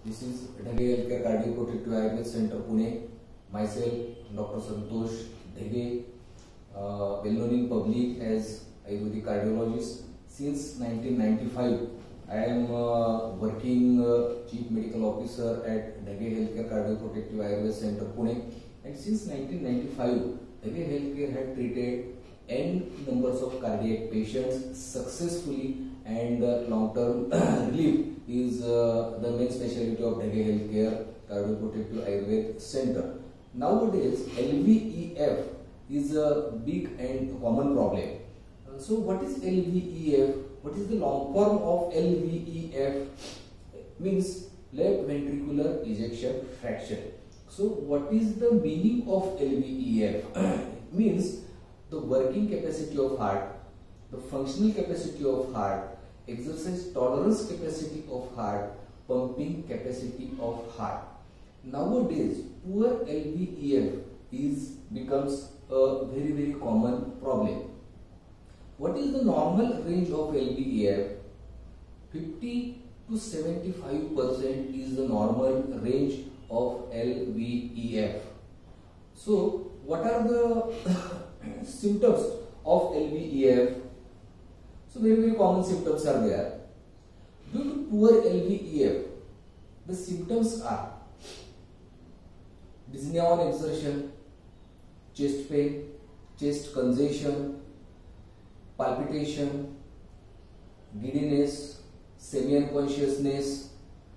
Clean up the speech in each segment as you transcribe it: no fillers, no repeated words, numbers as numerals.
This is Dhage Healthcare Cardioprotective Ayurveda Center, Pune. Myself, Dr. Santosh Dhage, well known in public as Ayurvedic cardiologist. Since 1995, I am working Chief Medical Officer at Dhage Healthcare Cardioprotective Ayurveda Center, Pune. And since 1995, Dhage Healthcare had treated n numbers of cardiac patients successfully, and long-term relief is the main specialty of Dhage Healthcare Cardioprotective Ayurveda Center. Nowadays, LVEF is a big and common problem. So, what is LVEF? What is the long form of LVEF? Means left ventricular ejection fraction. So, what is the meaning of LVEF? Means the working capacity of heart, the functional capacity of heart, exercise tolerance capacity of heart, pumping capacity of heart. Nowadays, poor LVEF becomes a very common problem. What is the normal range of LVEF? 50 to 75% is the normal range of LVEF. So, what are the symptoms of LVEF? So, very common symptoms are there. Due to poor LVEF, the symptoms are dyspnea on exertion, chest pain, chest congestion, palpitation, giddiness, semi-unconsciousness,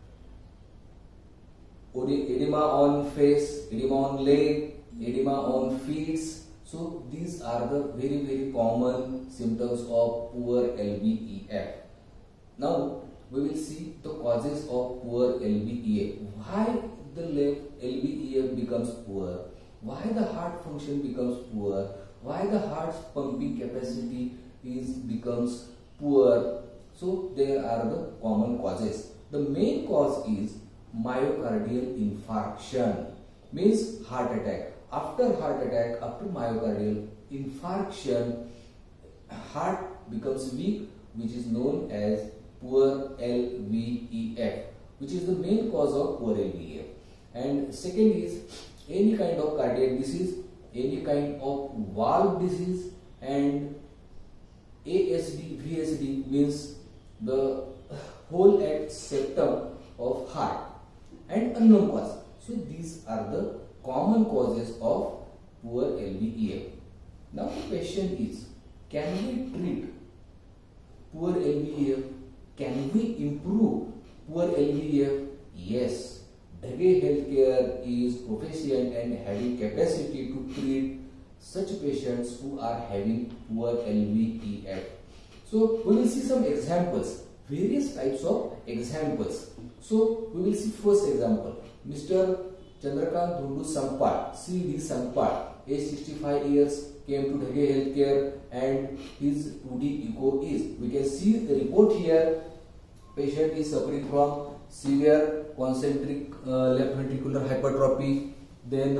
edema on face, edema on leg, edema on feet. So these are the very common symptoms of poor LVEF. Now we will see the causes of poor LVEF. Why the LVEF becomes poor? Why the heart function becomes poor? Why the heart's pumping capacity becomes poor? So there are the common causes. The main cause is myocardial infarction, means heart attack. After heart attack, after myocardial infarction, heart becomes weak, which is known as poor LVEF, which is the main cause of poor LVEF. And second is any kind of cardiac disease, any kind of valve disease, and ASD, VSD means the whole at septum of heart, and unknown cause. So these are the common causes of poor LVEF. Now the question is, can we treat poor LVEF? Can we improve poor LVEF? Yes. Dhage Healthcare is proficient and having capacity to treat such patients who are having poor LVEF. So we will see some examples, various types of examples. So we will see first example, Mr. Chandrakant Dhundu Sampal, CD Sampal, age 65 years, came to Dhage Healthcare, and his 2D echo is, we can see the report here. Patient is suffering from severe concentric left ventricular hypertrophy, then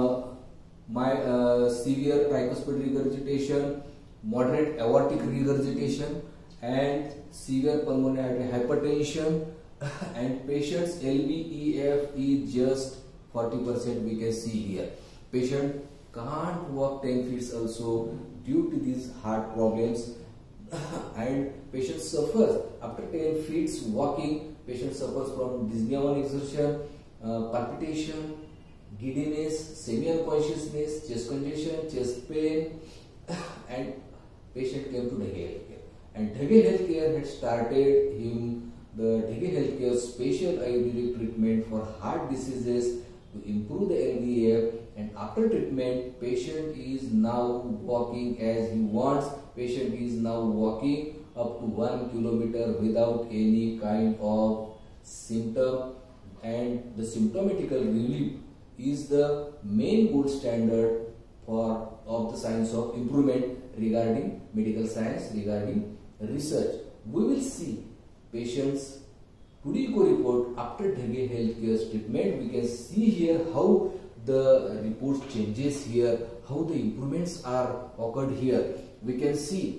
severe tricuspid regurgitation, moderate aortic regurgitation, and severe pulmonary hypertension, and patient's LVEF is just 40%, we can see here. Patient can't walk 10 feet also due to these heart problems, and patient suffers after 10 feet walking. Patient suffers from dyspnea on exertion, palpitation, giddiness, semi-unconsciousness, chest congestion, chest pain, and patient came to Dhage Healthcare. And Dhage Healthcare had started him the Dhage Healthcare special Ayurvedic treatment for heart diseases to improve the LVEF, and after treatment, patient is now walking as he wants. Patient is now walking up to 1 kilometer without any kind of symptom, and the symptomatical relief is the main gold standard of the science of improvement regarding medical science, regarding research. We will see patients' 2D echo report after Dhage Healthcare's treatment. We can see here how the report changes here, how the improvements are occurred here. We can see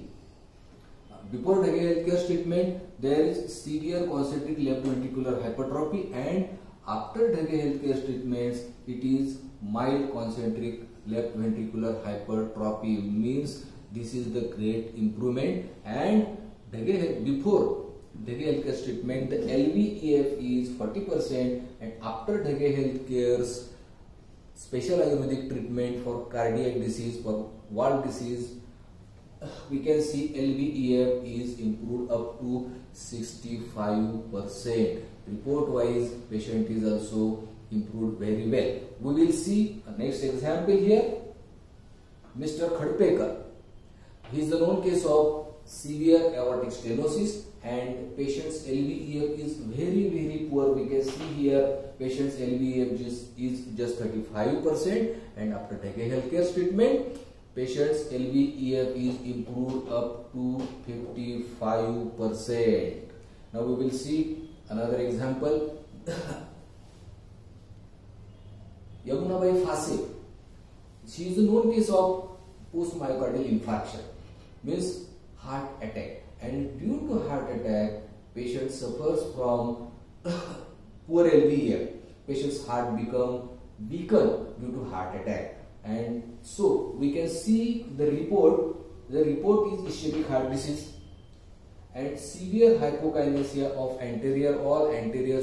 before Dhage Healthcare's treatment, there is severe concentric left ventricular hypertrophy, and after Dhage Healthcare treatments, it is mild concentric left ventricular hypertrophy, means this is the great improvement. And before Dhage Healthcare treatment, the LVEF is 40%, and after Dhage Healthcare's special Ayurvedic treatment for cardiac disease, for valve disease, we can see LVEF is improved up to 65%. Report wise, patient is also improved very well. We will see a next example here. Mr. Khadpekar. He is the known case of severe aortic stenosis, and patient's LVEF is very poor. We can see here patient's LVEF is just 35%, and after Dhage Healthcare treatment, patient's LVEF is improved up to 55%. Now we will see another example. Yamunabai Fase. She is a known case of post-myocardial infarction, means heart attack. And due to heart attack, patient suffers from poor LVEF. Patient's heart become weakened due to heart attack. And so we can see the report. The report is ischemic heart disease and severe hypokinesia of anterior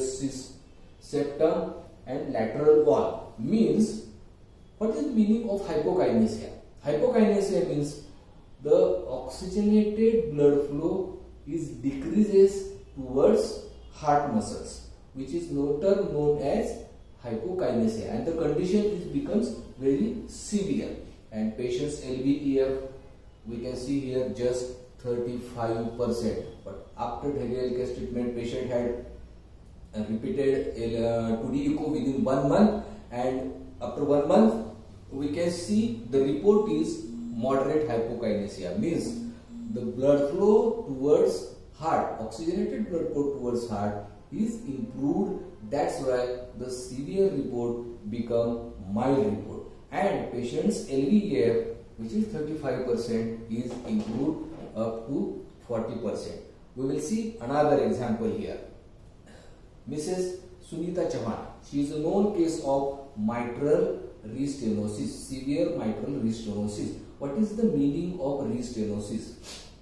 septum and lateral wall. Means, what is the meaning of hypokinesia? Hypokinesia means the oxygenated blood flow is decreases towards heart muscles, which is known as hypokinesia, and the condition becomes very severe. And patient's LVEF, we can see here, just 35%. But after Dhage Healthcare treatment, patient had repeated 2D echo within 1 month, and after 1 month we can see the report is moderate hypokinesia, means the blood flow towards heart, oxygenated blood flow towards heart is improved. That's why the severe report become mild report, and patient's LVEF, which is 35%, is improved up to 40%. We will see another example here. Mrs. Sunita Chauhan. She is a known case of mitral restenosis, severe mitral restenosis. What is the meaning of restenosis?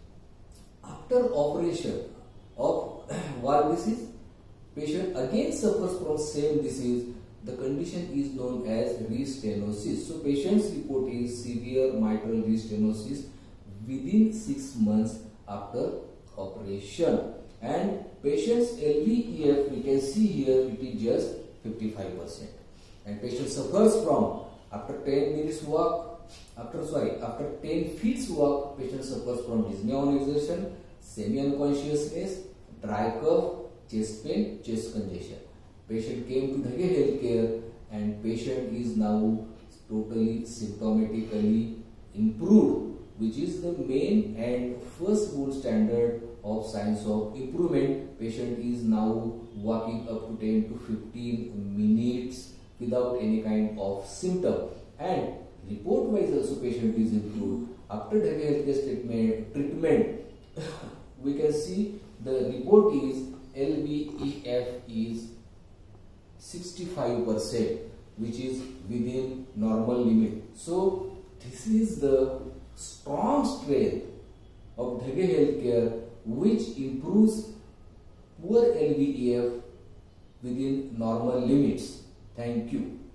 After operation of valve disease, patient again suffers from same disease. The condition is known as restenosis. So patient's report is severe mitral restenosis within 6 months after operation. And patient's LVEF, we can see here, it is just 55%. And patient suffers from, after 10 minutes walk, after 10 feet walk, patient suffers from dyspnea on exertion, semi-unconsciousness, dry cough, chest pain, chest congestion. Patient came to Dhage Healthcare, and patient is now totally symptomatically improved, which is the main and first gold standard of signs of improvement. Patient is now walking up to 10 to 15 minutes without any kind of symptom, and report wise also patient is improved. After Dhage Healthcare treatment we can see the report is LVEF is 65%, which is within normal limit. So this is the strong strength of Dhage Healthcare, which improves poor LVEF within normal limits. Thank you.